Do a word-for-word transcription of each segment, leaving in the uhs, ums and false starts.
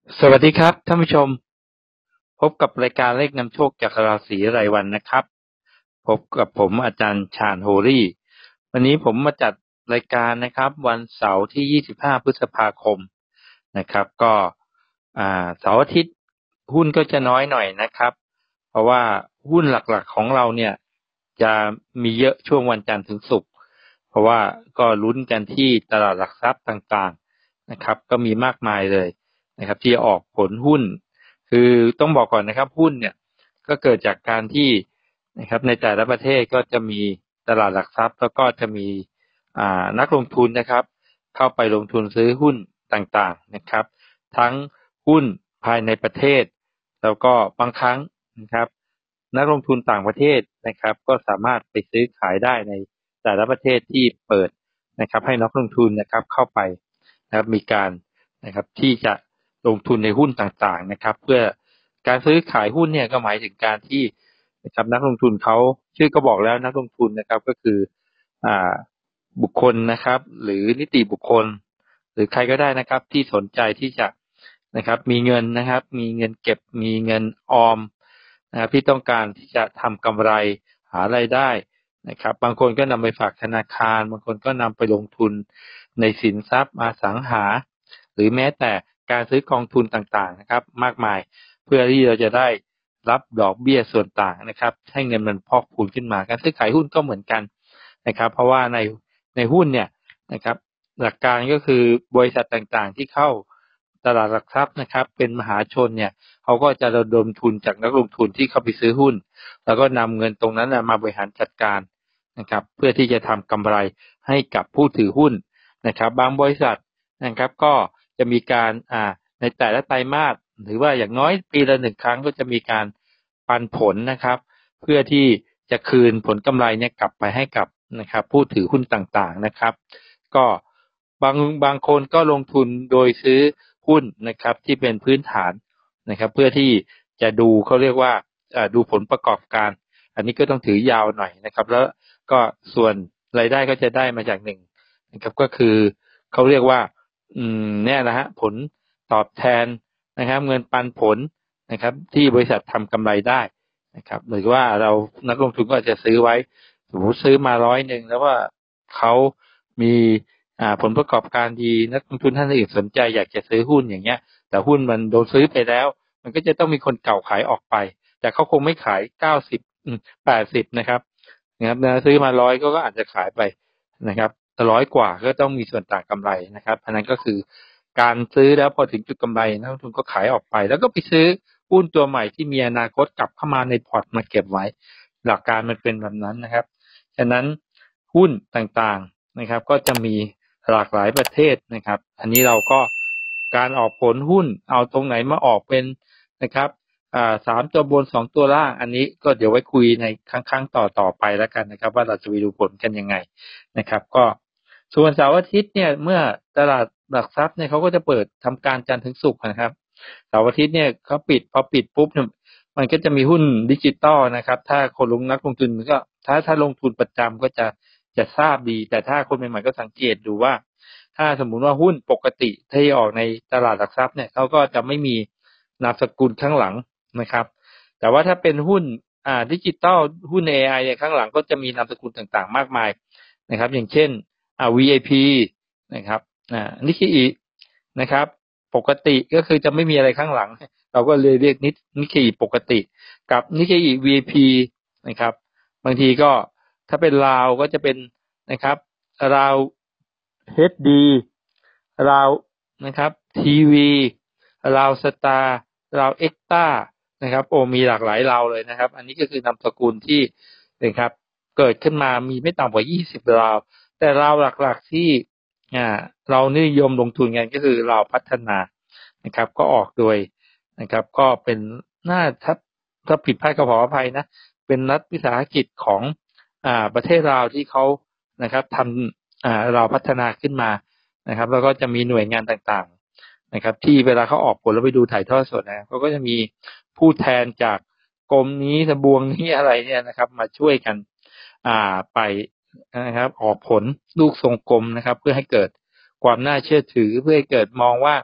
สวัสดีครับท่านผู้ชมพบกับรายการเลขนำโชคจากราศีรายวันนะครับพบกับผมอาจารย์ชาญโฮรี่วันนี้ผมมาจัดรายการนะครับวันเสาร์ที่ยี่สิบห้าพฤษภาคมนะครับก็อ่าเสาร์อาทิตย์หุ้นก็จะน้อยหน่อยนะครับเพราะว่าหุ้นหลักๆของเราเนี่ยจะมีเยอะช่วงวันจันทร์ถึงศุกร์เพราะว่าก็ลุ้นกันที่ตลาดหลักทรัพย์ต่างๆนะครับก็มีมากมายเลยนะครับที่ออกผลหุ้นคือต้องบอกก่อนนะครับหุ้นเนี่ยก็เกิดจากการที่นะครับในแต่ละประเทศก็จะมีตลาดหลักทรัพย์แล้วก็จะมีอ่านักลงทุนนะครับเข้าไปลงทุนซื้อหุ้นต่างๆนะครับทั้งหุ้นภายในประเทศแล้วก็บางครั้งนะครับนักลงทุนต่างประเทศนะครับก็สามารถไปซื้อขายได้ในแต่ละประเทศที่เปิดนะครับให้นักลงทุนนะครับเข้าไปนะครับมีการนะครับที่จะลงทุนในหุ้นต่างๆนะครับเพื่อการซื้อขายหุ้นเนี่ยก็หมายถึงการที่นะครับนักลงทุนเขาชื่อก็บอกแล้วนักลงทุนนะครับก็คืออ่าบุคคลนะครับหรือนิติบุคคลหรือใครก็ได้นะครับที่สนใจที่จะนะครับมีเงินนะครับมีเงินเก็บมีเงินออมนะครับที่ต้องการที่จะทำกำไรหารายได้นะครับบางคนก็นำไปฝากธนาคารบางคนก็นำไปลงทุนในสินทรัพย์อสังหาหรือแม้แต่การซื้อกองทุนต่างๆนะครับมากมายเพื่อที่เราจะได้รับดอกเบี้ยส่วนต่างนะครับให้เงินมันพอกพูนขึ้นมาการซื้อขายหุ้นก็เหมือนกันนะครับเพราะว่าในในหุ้นเนี่ยนะครับหลักการก็คือบริษัทต่างๆที่เข้าตลาดหลักทรัพย์นะครับเป็นมหาชนเนี่ยเขาก็จะระดมทุนจากนักลงทุนที่เข้าไปซื้อหุ้นแล้วก็นำเงินตรงนั้นมาบริหารจัดการนะครับเพื่อที่จะทำกำไรให้กับผู้ถือหุ้นนะครับบางบริษัทนะครับก็จะมีการอ่าในแต่ละไตรมาสหรือว่าอย่างน้อยปีละหนึ่งครั้งก็จะมีการปันผลนะครับเพื่อที่จะคืนผลกำไรเนี่ยกลับไปให้กับนะครับผู้ถือหุ้นต่างๆนะครับก็บางบางคนก็ลงทุนโดยซื้อหุ้นนะครับที่เป็นพื้นฐานนะครับเพื่อที่จะดูเขาเรียกว่าดูผลประกอบการอันนี้ก็ต้องถือยาวหน่อยนะครับแล้วก็ส่วนรายได้ก็จะได้มาจากหนึ่งนะครับก็คือเขาเรียกว่าอืมเนี่ยนะฮะผลตอบแทนนะครับเงินปันผลนะครับที่บริษัททำกำไรได้นะครับหรือว่าเรานักลงทุนก็จะซื้อไว้สมมติซื้อมาร้อยหนึ่งแล้วว่าเขามีอ่าผลประกอบการดีนักลงทุนท่านอื่นสนใจอยากจะซื้อหุ้นอย่างเงี้ยแต่หุ้นมันโดนซื้อไปแล้วมันก็จะต้องมีคนเก่าขายออกไปแต่เขาคงไม่ขายเก้าสิบแปดสิบนะครับนะครับซื้อมาร้อยก็ก็อาจจะขายไปนะครับร้อยกว่าก็ต้องมีส่วนต่างกำไรนะครับอันนั้นก็คือการซื้อแล้วพอถึงจุดกำไรนักลงทุนก็ขายออกไปแล้วก็ไปซื้อหุ้นตัวใหม่ที่มีอนาคตกลับเข้ามาในพอร์ตมาเก็บไว้หลักการมันเป็นแบบนั้นนะครับฉะนั้นหุ้นต่างๆนะครับก็จะมีหลากหลายประเทศนะครับอันนี้เราก็การออกผลหุ้นเอาตรงไหนมาออกเป็นนะครับอ่าสามตัวบนสองตัวล่างอันนี้ก็เดี๋ยวไว้คุยในครั้งๆต่อๆไปแล้วกันนะครับว่าเราจะไปดูผลกันยังไงนะครับก็ส่วนเสาร์อาทิตย์เนี่ยเมื่อตลาดหลักทรัพย์เนี่ยเขาก็จะเปิดทำการจันทร์ถึงศุกร์นะครับเสาร์อาทิตย์เนี่ยเขาปิดพอปิดปุ๊บเนี่ยมันก็จะมีหุ้นดิจิตอลนะครับถ้าคนลงนักลงทุนก็ถ้าถ้าลงทุนประจำก็จะจะทราบดีแต่ถ้าคนใหม่ๆก็สังเกตดูว่าถ้าสมมุติว่าหุ้นปกติที่ออกในตลาดหลักทรัพย์เนี่ยเขาก็จะไม่มีนามสกุลข้างหลังนะครับแต่ว่าถ้าเป็นหุ้นอ่าดิจิตอลหุ้น เอ ไอ เนี่ยข้างหลังก็จะมีนามสกุลต่างๆมากมายนะครับอย่างเช่นอ่า วี ไอ พี นะครับอ่านิกเกอินะครับปกติก็คือจะไม่มีอะไรข้างหลังเราก็เลยเรียกนินิกเกอิปกติกับนิกเกอิ วี ไอ พี นะครับบางทีก็ถ้าเป็นลาวก็จะเป็นนะครับลาว เอช ดี ลาวนะครับทีวีลาวสตาร์ลาวเอ็กต้านะครับโอ้มีหลากหลายลาวเลยนะครับอันนี้ก็คือนามสกุลที่นะครับเกิดขึ้นมามีไม่ต่ำกว่ายี่สิบลาวแต่ลาวหลักๆที่อ่าเรานิยมลงทุนกันก็คือลาวพัฒนานะครับก็ออกโดยนะครับก็เป็นน่าถ้าถ้าผิดพลาดก็ขออภัยนะเป็นรัฐวิสาหกิจของอ่าประเทศลาวที่เขานะครับทำอ่าเราพัฒนาขึ้นมานะครับแล้วก็จะมีหน่วยงานต่างๆนะครับที่เวลาเขาออกผลแล้วไปดูถ่ายทอดสดนะเขาก็จะมีผู้แทนจากกรมนี้ทบวงนี้อะไรเนี่ยนะครับมาช่วยกันอ่าไปนะครับออกผลลูกทรงกลมนะครับเพื่อให้เกิดความน่าเชื่อถือเพื่อให้เกิดมองว่า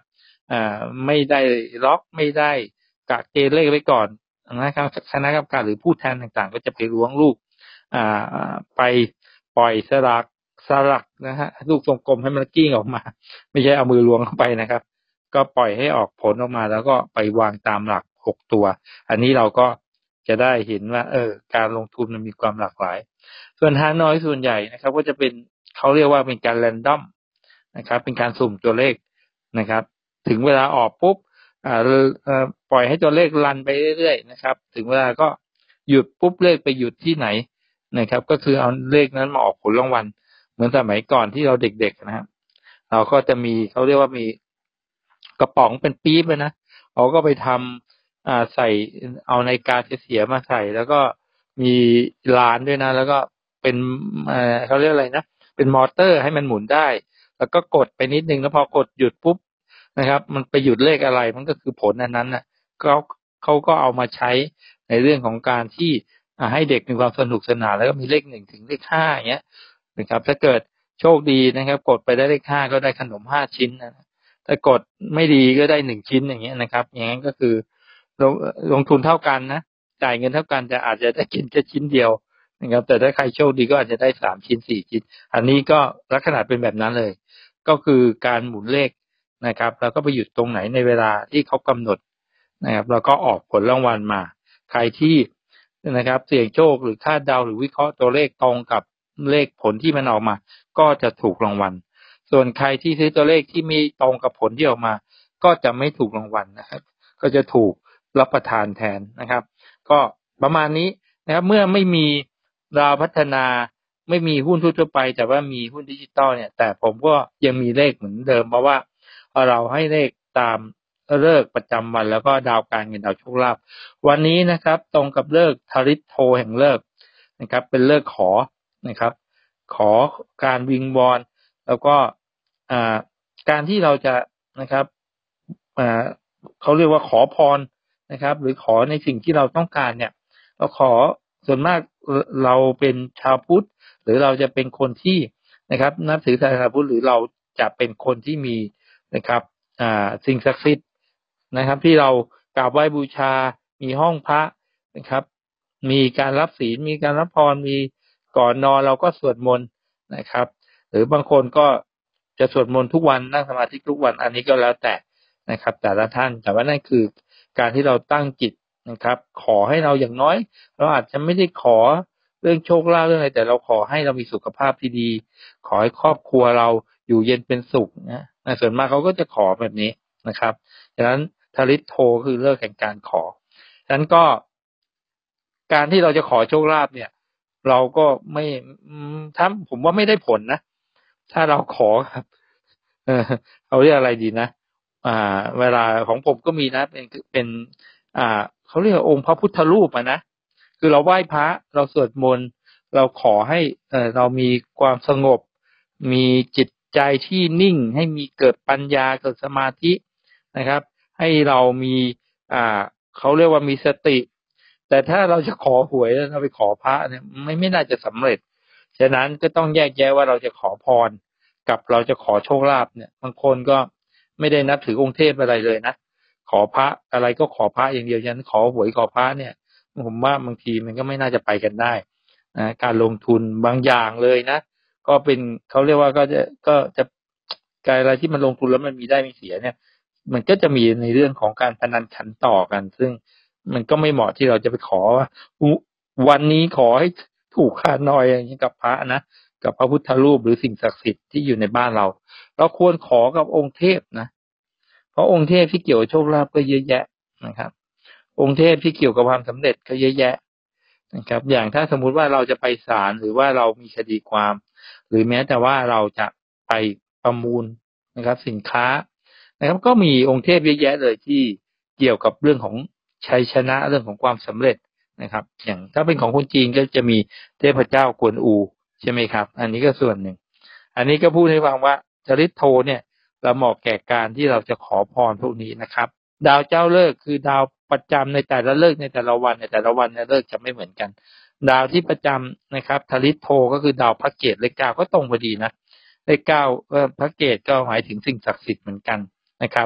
อ่าไม่ได้ล็อกไม่ได้กะเกณฑ์เลขไว้ก่อนนะครับคณะกรรมการหรือผู้แทนต่างๆก็จะไปล้วงลูกอ่าไปปล่อยสลักสลักนะฮะลูกทรงกลมให้มันกิ้งออกมาไม่ใช่เอามือล้วงเข้าไปนะครับก็ปล่อยให้ออกผลออกมาแล้วก็ไปวางตามหลักหกตัวอันนี้เราก็จะได้เห็นว่าเออการลงทุนมันมีความหลากหลายส่วนฮานอยส่วนใหญ่นะครับก็จะเป็นเขาเรียกว่าเป็นการแรนดอมนะครับเป็นการสุ่มตัวเลขนะครับถึงเวลาออกปุ๊บอ่าเอ่อปล่อยให้ตัวเลขรันไปเรื่อยๆนะครับถึงเวลาก็หยุดปุ๊บเลขไปหยุดที่ไหนนะครับก็คือเอาเลขนั้นมาออกผลรางวัลเหมือนสมัยก่อนที่เราเด็กๆนะครับเราก็จะมีเขาเรียกว่ามีกระป๋องเป็นปี๊บเลยนะเราก็ไปทำอ่าใส่เอานาฬิกาเสียมาใส่แล้วก็มีลานด้วยนะแล้วก็เป็นเอ่อเขาเรียกอะไรนะเป็นมอเตอร์ให้มันหมุนได้แล้วก็กดไปนิดนึงแล้วพอกดหยุดปุ๊บนะครับมันไปหยุดเลขอะไรมันก็คือผลอันนั้นนะเขาเขาก็เอามาใช้ในเรื่องของการที่ให้เด็กมีความสนุกสนานแล้วก็มีเลขหนึ่งถึงเลขห้าอย่างเงี้ยนะครับถ้าเกิดโชคดีนะครับกดไปได้เลขห้าก็ได้ขนมห้าชิ้นนะถ้ากดไม่ดีก็ได้หนึ่งชิ้นอย่างเงี้ยนะครับอย่างนั้นก็คือลงลงทุนเท่ากันนะจ่ายเงินเท่ากันแต่อาจจะได้กินแค่ชิ้นเดียวนะครับแต่ถ้าใครโชคดีก็อาจจะได้สามชิ้นสี่ชิ้นอันนี้ก็ลักษณะเป็นแบบนั้นเลยก็คือการหมุนเลขนะครับแล้วก็ไปหยุดตรงไหนในเวลาที่เขากำหนดนะครับแล้วก็ออกผลรางวัลมาใครที่นะครับเสี่ยงโชคหรือคาดเดาหรือวิเคราะห์ตัวเลขตรงกับเลขผลที่มันออกมาก็จะถูกรางวัลส่วนใครที่ซื้อตัวเลขที่ไม่ตรงกับผลที่ออกมาก็จะไม่ถูกรางวัลนะครับก็จะถูกรับประทานแทนนะครับก็ประมาณนี้นะครับเมื่อไม่มีดาวพัฒนาไม่มีหุ้นทั่วไปแต่ว่ามีหุ้นดิจิตอลเนี่ยแต่ผมก็ยังมีเลขเหมือนเดิมเพราะว่าเราให้เลขตามฤกษ์ประจำวันแล้วก็ดาวการเงินดาวโชคลาภวันนี้นะครับตรงกับฤกษ์ทริตโทแห่งฤกษ์นะครับเป็นฤกษ์ขอนะครับขอการวิงวอนแล้วก็การที่เราจะนะครับเขาเรียกว่าขอพรนะครับหรือขอในสิ่งที่เราต้องการเนี่ยเราขอส่วนมากเราเป็นชาวพุทธหรือเราจะเป็นคนที่นะครับนับถือศาสนาพุทธหรือเราจะเป็นคนที่มีนะครับสิ่งศักดิ์สิทธิ์นะครับที่เรากราบไหว้บูชามีห้องพระนะครับมีการรับศีลมีการรับพรมีก่อนนอนเราก็สวดมนต์นะครับหรือบางคนก็จะสวดมนต์ทุกวันนั่งสมาธิทุกวันอันนี้ก็แล้วแต่นะครับแต่ละท่านแต่ว่านั่นคือการที่เราตั้งจิตนะครับขอให้เราอย่างน้อยเราอาจจะไม่ได้ขอเรื่องโชคลาภเรื่องอะไรแต่เราขอให้เรามีสุขภาพที่ดีขอให้ครอบครัวเราอยู่เย็นเป็นสุขนะส่วนมากเขาก็จะขอแบบนี้นะครับดังนั้นทริตโทคือเรื่องแห่งการขอฉะนั้นก็การที่เราจะขอโชคลาภเนี่ยเราก็ไม่ถ้าผมว่าไม่ได้ผลนะถ้าเราขอครับเออเอาเรียกอะไรดีนะอ่าเวลาของผมก็มีนะเป็นเป็นอ่าเขาเรียกองค์พระพุทธรูปอ่ะนะคือเราไหว้พระเราสวดมนต์เราขอให้เออเรามีความสงบมีจิตใจที่นิ่งให้มีเกิดปัญญาเกิดสมาธินะครับให้เรามีอ่าเขาเรียกว่ามีสติแต่ถ้าเราจะขอหวยแล้วเราไปขอพระเนี่ยไม่ไม่น่าจะสำเร็จฉะนั้นก็ต้องแยกแยะว่าเราจะขอพรกับเราจะขอโชคลาภเนี่ยบางคนก็ไม่ได้นับถือองค์เทพอะไรเลยนะขอพระอะไรก็ขอพระอย่างเดียวฉะนั้นขอหวยขอพระเนี่ยผมว่าบางทีมันก็ไม่น่าจะไปกันได้นะการลงทุนบางอย่างเลยนะก็เป็นเขาเรียกว่าก็จะก็จะการอะไรที่มันลงทุนแล้วมันมีได้มีเสียเนี่ยมันก็จะมีในเรื่องของการพนันขันต่อกันซึ่งมันก็ไม่เหมาะที่เราจะไปขอว่าวันนี้ขอให้ถูกคานอยอย่างนี้กับพระนะกับพระพุทธรูปหรือสิ่งศักดิ์สิทธิ์ที่อยู่ในบ้านเราเราควรขอกับองค์เทพนะเพราะองค์เทพที่เกี่ยวกับโชคลาภก็เยอะแยะนะครับองค์เทพที่เกี่ยวกับความสำเร็จก็เยอะแยะนะครับอย่างถ้าสมมุติว่าเราจะไปศาลหรือว่าเรามีคดีความหรือแม้แต่ว่าเราจะไปประมูลนะครับสินค้านะครับก็มีองค์เทพเยอะแยะเลยที่เกี่ยวกับเรื่องของชัยชนะเรื่องของความสำเร็จนะครับอย่างถ้าเป็นของคนจีนก็จะมีเทพเจ้ากวนอูใช่ไหมครับอันนี้ก็ส่วนหนึ่งอันนี้ก็พูดให้ฟังว่าจริตโทเนี่ยเราเหมาะแก่การที่เราจะขอพรพวกนี้นะครับดาวเจ้าฤกษ์คือดาวประจำในแต่ละฤกษ์ในแต่ละวันในแต่ละวันในฤกษ์จะไม่เหมือนกันดาวที่ประจำนะครับทริตโทก็คือดาวพระเกตเลขเก้าก็ตรงพอดีนะเลขเก้าเออพระเกตก็หมายถึงสิ่งศักดิ์สิทธิ์เหมือนกันนะครับ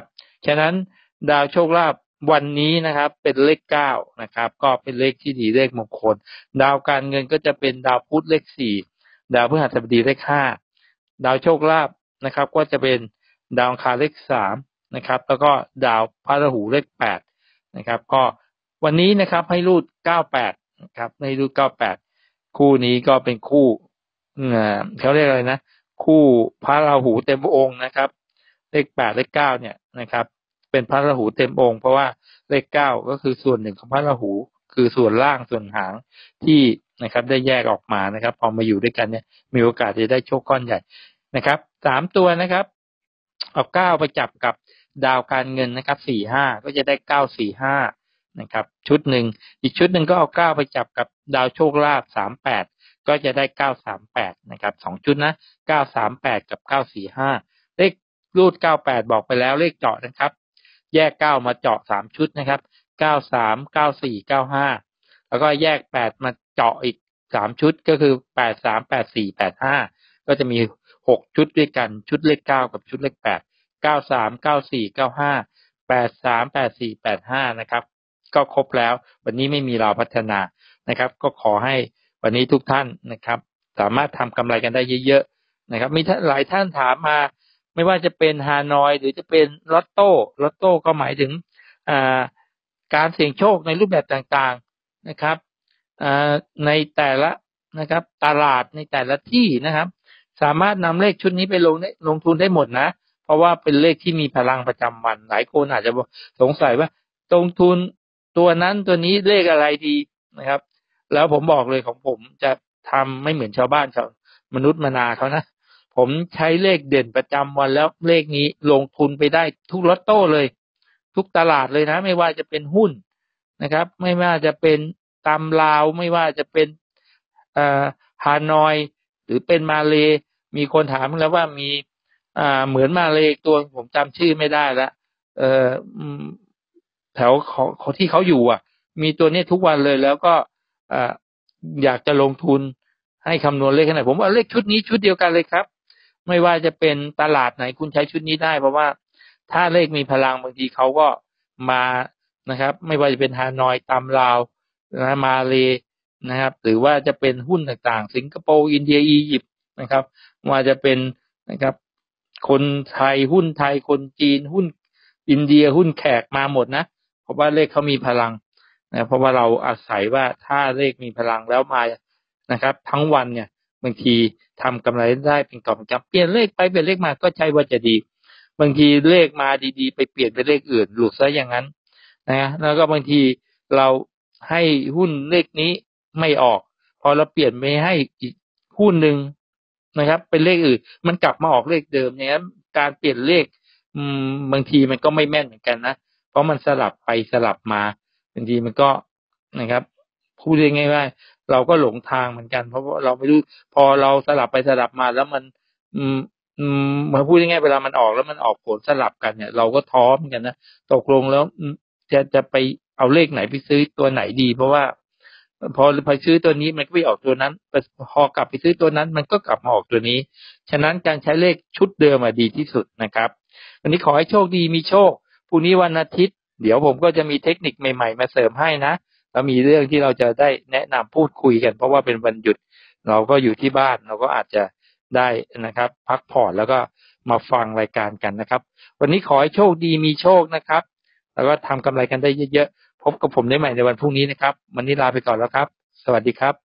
ฉะนั้นดาวโชคลาภวันนี้นะครับเป็นเลขเก้านะครับก็เป็นเลขที่ดีเลขมงคลดาวการเงินก็จะเป็นดาวพุธเลขสี่ดาวพฤหัสบดีเลขห้าดาวโชคลาภนะครับก็จะเป็นดาวอังคารเลขสามนะครับแล้วก็ดาวพฤหัสเลขแปดนะครับก็วันนี้นะครับให้รูดเก้าแปดนะครับให้รูดเก้าแปดคู่นี้ก็เป็นคู่เอ่อเขาเรียกอะไรนะคู่พระราหูเต็มองค์นะครับเลขแปดเลขเก้าเนี่ยนะครับเป็นพระราหูเต็มองค์เพราะว่าเลขเก้าก็คือส่วนหนึ่งของพระราหูคือส่วนล่างส่วนหางที่นะครับได้แยกออกมานะครับพอมาอยู่ด้วยกันเนี่ยมีโอกาสจะได้โชคก้อนใหญ่นะครับสามตัวนะครับเอาเก้าไปจับกับดาวการเงินนะครับสี่ห้าก็จะได้เก้าสี่ห้านะครับชุดหนึ่งอีกชุดหนึ่งก็เอาเก้าไปจับกับดาวโชคลาภสามแปดก็จะได้เก้าสามแปดนะครับสองชุดนะเก้าสามแปดกับเก้าสี่ห้าเลขรูดเก้าแปดบอกไปแล้วเลขเจาะนะครับแยกเก้ามาเจาะสามชุดนะครับเก้าสาม เก้าสี่ เก้าห้าแล้วก็แยกแปดมาเจาะอีกสามชุดก็คือแปดสาม แปดสี่ แปดห้าก็จะมีหกชุดด้วยกันชุดเลขเก้ากับชุดเลขแปดเก้าสาม เก้าสี่ เก้าห้า แปดสาม แปดสี่ แปดห้านะครับก็ครบแล้ววันนี้ไม่มีเราพัฒนานะครับก็ขอให้วันนี้ทุกท่านนะครับสามารถทำกำไรกันได้เยอะๆนะครับมีหลายท่านถามมาไม่ว่าจะเป็นฮานอยหรือจะเป็นลอตโต้ลอตโต้ก็หมายถึงอ่าการเสี่ยงโชคในรูปแบบต่างๆนะครับอ่าในแต่ละนะครับตลาดในแต่ละที่นะครับสามารถนำเลขชุดนี้ไปลงลงทุนได้หมดนะเพราะว่าเป็นเลขที่มีพลังประจำวันหลายคนอาจจะสงสัยว่าลงทุนตัวนั้นตัวนี้เลขอะไรดีนะครับแล้วผมบอกเลยของผมจะทำไม่เหมือนชาวบ้านชาวมนุษย์มนาเขานะผมใช้เลขเด่นประจำวันแล้วเลขนี้ลงทุนไปได้ทุกลอตโต้เลยทุกตลาดเลยนะไม่ว่าจะเป็นหุ้นนะครับไม่ว่าจะเป็นตำลาวไม่ว่าจะเป็นเอ่อฮานอยหรือเป็นมาเลมีคนถามแล้วว่ามีอ่าเหมือนมาเลตัวผมจำชื่อไม่ได้แล้วเอ่อแถวเขาที่เขาอยู่อ่ะมีตัวนี้ทุกวันเลยแล้วก็อ่าอยากจะลงทุนให้คำนวณเลขขนาดผมว่าเลขชุดนี้ชุดเดียวกันเลยครับไม่ว่าจะเป็นตลาดไหนคุณใช้ชุดนี้ได้เพราะว่าถ้าเลขมีพลังบางทีเขาก็มานะครับไม่ว่าจะเป็นฮานอยตามลาวนะมาเลนะครับหรือว่าจะเป็นหุ้นต่างๆสิงคโปร์อินเดียอียิปต์นะครับว่าจะเป็นนะครับคนไทยหุ้นไทยคนจีนหุ้นอินเดียหุ้นแขกมาหมดนะเพราะว่าเลขเขามีพลังนะเพราะว่าเราอาศัยว่าถ้าเลขมีพลังแล้วมานะครับทั้งวันเนี่ยบางทีทำกำไรได้เป็นกอบเป็นกำเปลี่ยนเลขไปเปลี่ยนเลขมาก็ใช่ว่าจะดีบางทีเลขมาดีๆไปเปลี่ยนเป็นเลขอื่นหลุดซะอย่างนั้นนะแล้วก็บางทีเราให้หุ้นเลขนี้ไม่ออกพอเราเปลี่ยนไปให้อีกหุ้นหนึ่งนะครับเป็นเลขอื่นมันกลับมาออกเลขเดิมอย่างนั้นการเปลี่ยนเลขอืมบางทีมันก็ไม่แม่นเหมือนกันนะเพราะมันสลับไปสลับมาบางทีมันก็นะครับพูดง่ายๆว่าเราก็หลงทางเหมือนกันเพราะว่าเราไม่รู้พอเราสลับไปสลับมาแล้วมันอืมอืมเหมือนพูดง่ายๆเวลามันออกแล้วมันออกผลสลับกันเนี่ยเราก็ท้อเหมือนกันนะตกลงแล้วจะจะไปเอาเลขไหนไปซื้อตัวไหนดีเพราะว่าพอไปซื้อตัวนี้มันก็ไปออกตัวนั้นพอกลับไปซื้อตัวนั้นมันก็กลับมาออกตัวนี้ฉะนั้นการใช้เลขชุดเดิมอ่ะดีที่สุดนะครับวันนี้ขอให้โชคดีมีโชคพรุ่งนี้วันอาทิตย์เดี๋ยวผมก็จะมีเทคนิคใหม่ๆมาเสริมให้นะแล้วมีเรื่องที่เราจะได้แนะนำพูดคุยกันเพราะว่าเป็นวันหยุดเราก็อยู่ที่บ้านเราก็อาจจะได้นะครับพักผ่อนแล้วก็มาฟังรายการกันนะครับวันนี้ขอให้โชคดีมีโชคนะครับแล้วก็ทำกำไรกันได้เยอะๆพบกับผมได้ใหม่ในวันพรุ่งนี้นะครับวันนี้ลาไปก่อนแล้วครับสวัสดีครับ